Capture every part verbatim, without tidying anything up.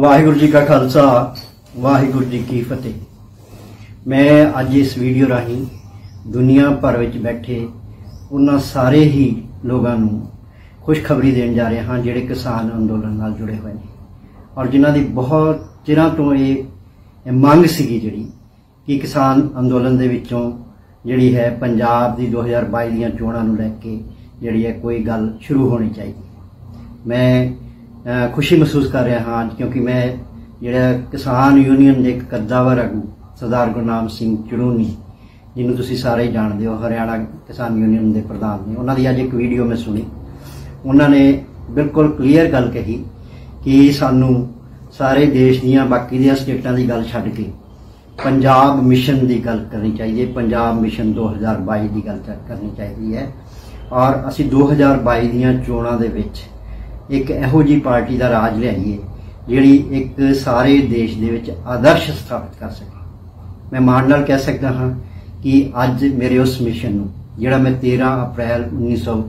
वाहिगुरू जी का खालसा वाहिगुरू जी की फतेह। मैं अज इस वीडियो राही दुनिया भर में बैठे उन्होंने सारे ही लोगों को खुशखबरी देने जा रहे हाँ जिहड़े किसान अंदोलन नाल जुड़े हुए हैं और जिन्हां दी बहुत चिरां तो ये मंग सीगी जिहड़ी कि किसान अंदोलन दे विचों जिहड़ी है पंजाब दी दो हज़ार बाई दीयां चोणां नूं लैके जिहड़ी है कोई गल शुरू होनी चाहिए। मैं खुशी महसूस कर रहा हाँ क्योंकि मैं जिहड़ा किसान यूनियन के एक कद्दावर आगू सरदार गुरनाम सिंह चड़ूनी जिन्होंने तुसीं सारे ही जानते हो हरियाणा किसान यूनियन के प्रधान ने उन्होंने अज एक वीडियो में सुनी। उन्होंने बिल्कुल क्लीयर गल कही कि सानू सारे देश दियां बाकी दियां स्टेटां की गल छड्ड के पंजाब मिशन की गल करनी चाहिए। पंजाब मिशन दो हज़ार बाई की गल करनी चाहिए है और असी दो हज़ार बाई दियां चोणां दे विच एक इहो जी पार्टी का राज लियाईए जिहड़ी एक सारे देश दे विच आदर्श स्थापित कर सके। मैं मान नाल कह सकता हाँ कि अज मेरे उस मिशन नूं जिहड़ा मैं तेरह अप्रैल उन्नीस सौ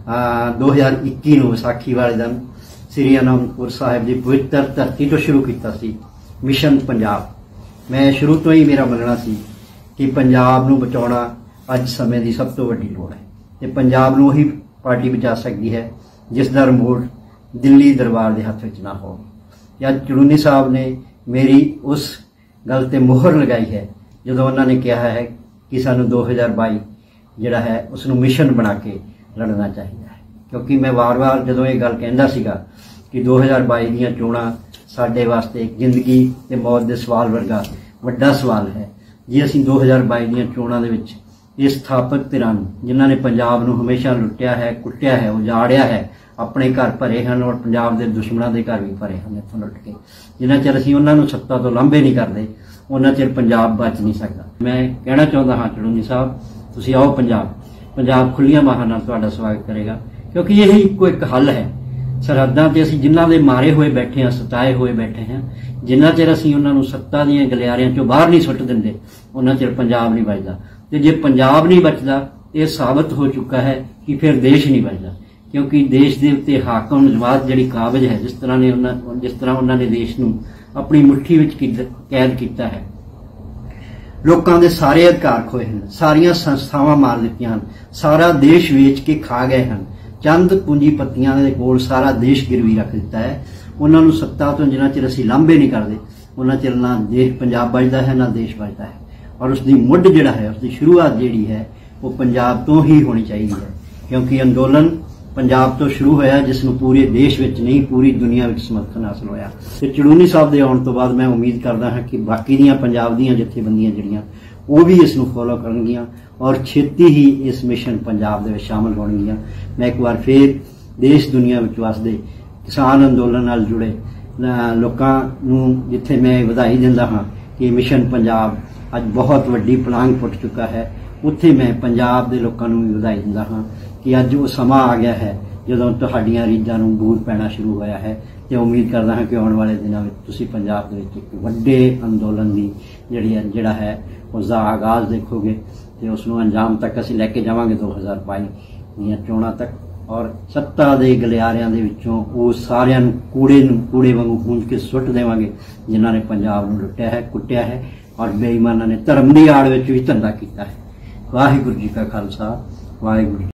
दो हज़ार इक्की नूं विसाखी वाले दिन श्री आनंदपुर साहिब की पवित्र धरती तो शुरू किया सी मिशन पंजाब। मैं शुरू तो ही मेरा मनना सी कि पंजाब नूं बचाउणा अज समय की सब तो वड्डी लोड़ है ते पंजाब नूं ही पार्टी बचा सकती है जिसका रिमोट दिल्ली दरबार के हाथ में ना हो। या चड़ूनी साहब ने मेरी उस गल ते मोहर लगाई है जो उन्होंने कहा है कि सानू दो हज़ार बाई जिहड़ा है उसनू मिशन बना के लड़ना चाहिए है। क्योंकि मैं वार वार जो ये गल कहंदा सीगा कि दो हज़ार बाई दीयां चोणां साडे वास्ते एक जिंदगी ते मौत के सवाल वर्गा वड्डा सवाल है। जे असीं दो हज़ार बाई दीयां चोणां दे विच इस स्थापक धिरां जिन्हां ने पंजाब नूं हमेशा लुटिया है कुटिया है उजाड़िया है अपने घर भरे हैं और पंजाब के दुश्मनों के घर भी भरे हैं इत्थों लुट के जिन्ना चिर असीं उन्हां नूं सत्ता तो लांभे नहीं करते उन्ना चिर पंजाब बच नहीं सकता। मैं कहना चाहता हाँ चड़ूनी साहब तुसीं आओ पंजाब पंजाब खुलियां बाहां नाल तुहाडा स्वागत करेगा क्योंकि यही इक्को एक हल है। सरहदां ते असीं जिन्हां दे मारे हुए बैठे हैं सताए हुए बैठे हैं जिन्ना चिर असीं उन्हां नूं सत्ता दीयां गलियारियां चों बाहर नहीं सुੱਟ दिंदे उन्ना चिर पंजाब नहीं बचदा ते जे पंजाब नहीं बचदा ये साबित हो चुका है कि फिर देश नहीं बचदा। क्योंकि देश के उत्ते हाकम जमात जिहड़ी काबिज है जिस तरह ने जिस तरह उन्होंने देश नूं अपनी मुट्ठी विच कैद किया है लोगों के सारे अधिकार खोए हैं सारिया संस्थावां मार दित्तियां हन सारा देश वेच के खा गए हैं चंद पूंजीपतियां दे कोल सारा देश गिरवी रख दिता है। उन्हां नूं सत्ता तो जिन्ना चिर असीं लांभे नहीं करते उन्ना चिर ना देश पंजाब बचदा है ना देश बचदा है और उसकी मुढ़ जिहड़ा है उसकी शुरुआत जिहड़ी है वो पंजाब तो ही होनी चाहिए है। क्योंकि अंदोलन पंजाब तो शुरू होया जिसनूं पूरे देश विच नहीं पूरी दुनिया विच समर्थन हासिल होया ते चड़ूनी साहब दे आउण तो बाद मैं उम्मीद करदा हां कि बाकी दीयां पंजाब दीयां जथेबंदियां जिहड़ियां वो भी इसनूं फॉलो करनगियां और छेती ही इस मिशन पंजाब दे विच शामिल होणगियां। मैं एक बार फिर देश दुनिया विच वसदे किसान अंदोलन नाल जुड़े लोकां नूं जिथे मैं वधाई दिंदा हां कि मिशन पंजाब अज बहुत वड्डी पलांग पुट चुका है उत्थे मैं पंजाब के लोगों को भी वधाई दिंदा हाँ कि अज वो समा आ गया है जो तुहाडीआं रीझां नूं बूर पैना शुरू होया है ते उम्मीद करदा हाँ कि आने वाले दिनों में तुसीं पंजाब दे विच एक वड्डे अंदोलन की जिहड़ी जिहड़ा है उसका आगाज़ देखोगे ते उसनूं अंजाम तक असीं लैके जावांगे दो हज़ार बाई दीयां चोणां तक और सत्ता दे गलियारियां दे विचों वो सारियां नूं कूड़े नूं कूड़े वांगू पूंज के सुੱਟ देवांगे जिन्हां ने पंजाब नूं लुट्टिया है कुटिया है और बेईमानां ने धर्म की आड़ विच भी धंधा कीता है। वाहिगुरू जी का खालसा वाहिगुरू।